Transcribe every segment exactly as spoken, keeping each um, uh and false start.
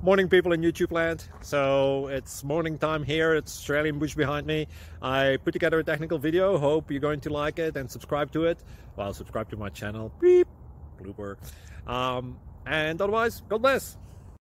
Morning, people in YouTube land. So it's morning time here. It's Australian bush behind me. I put together a technical video. Hope you're going to like it and subscribe to it. Well, subscribe to my channel. Beep. Blooper. Um, and otherwise, God bless.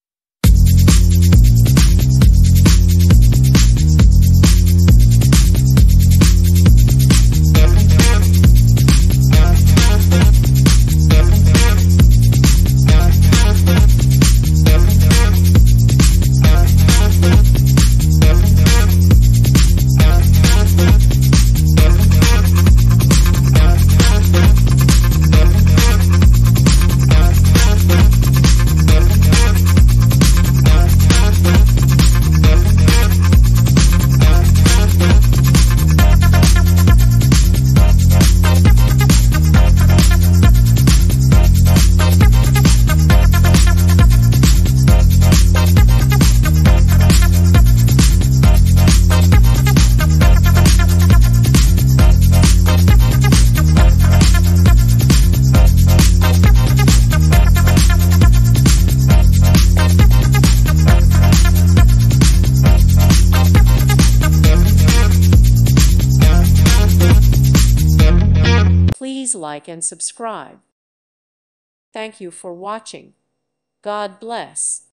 Please like and subscribe. Thank you for watching. God bless.